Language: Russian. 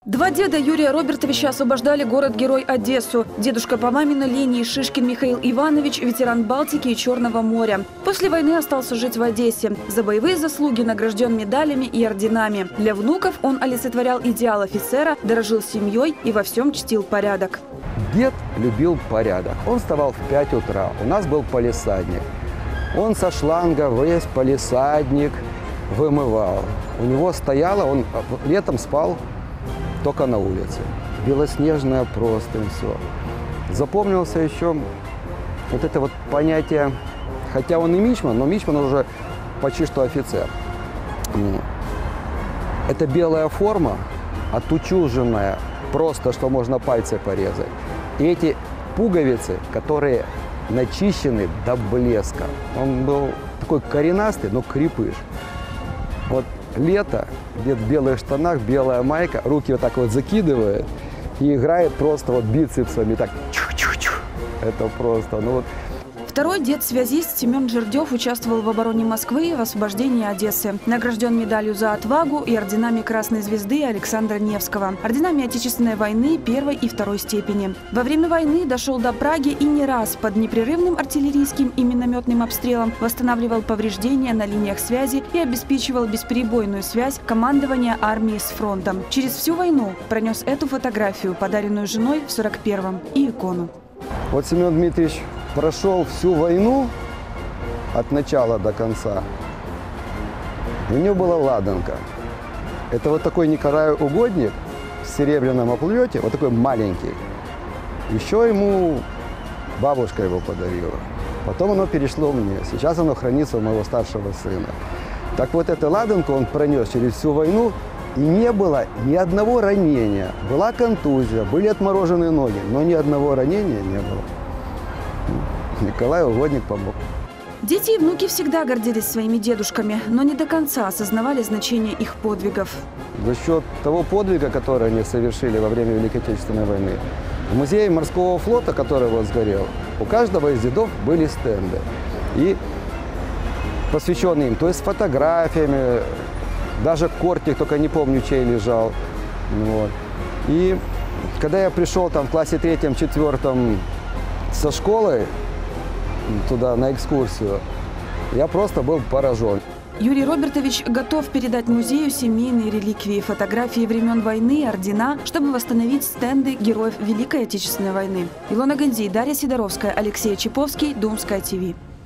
Два деда Юрия Робертовича освобождали город-герой Одессу. Дедушка по маминой линии Шишкин Михаил Иванович – ветеран Балтики и Черного моря. После войны остался жить в Одессе. За боевые заслуги награжден медалями и орденами. Для внуков он олицетворял идеал офицера, дорожил семьей и во всем чтил порядок. Дед любил порядок. Он вставал в 5 утра. У нас был палисадник. Он со шланга весь палисадник вымывал. У него стояло, он летом спал только на улице. Белоснежная простынь, все. Запомнился еще вот это вот понятие, хотя он и мичман, но мичман уже почти что офицер. Это белая форма, отутюженная, просто что можно пальцы порезать. И эти пуговицы, которые начищены до блеска. Он был такой коренастый, но крепыш. Вот лето, дед в белых штанах, белая майка, руки вот так вот закидывает и играет просто вот бицепсами, так чух-чух-чух. Это просто, ну вот. Второй дед-связист Семен Жердев участвовал в обороне Москвы и в освобождении Одессы. Награжден медалью за отвагу и орденами Красной Звезды Александра Невского, орденами Отечественной войны первой и второй степени. Во время войны дошел до Праги и не раз под непрерывным артиллерийским и минометным обстрелом восстанавливал повреждения на линиях связи и обеспечивал бесперебойную связь командования армии с фронтом. Через всю войну пронес эту фотографию, подаренную женой в 41-м, и икону. Вот Семен Дмитриевич прошел всю войну от начала до конца. И у него была ладанка. Это вот такой Николай Угодник в серебряном оплете, вот такой маленький. Еще ему бабушка его подарила. Потом оно перешло мне. Сейчас оно хранится у моего старшего сына. Так вот, эту ладанку он пронес через всю войну, и не было ни одного ранения. Была контузия, были отмороженные ноги, но ни одного ранения не было. Николай Угодник помог. Дети и внуки всегда гордились своими дедушками, но не до конца осознавали значение их подвигов. За счет того подвига, который они совершили во время Великой Отечественной войны, в музее морского флота, который вот сгорел, у каждого из дедов были стенды. И посвященные им, то есть с фотографиями, даже кортик, только не помню, чей лежал. Вот. И когда я пришел там в классе 3-4 со школы туда на экскурсию, я просто был поражен. Юрий Робертович готов передать музею семейные реликвии, фотографии времен войны, ордена, чтобы восстановить стенды героев Великой Отечественной войны. Илона Ганди, Дарья Сидоровская, Алексей Чаповский, Думская ТВ.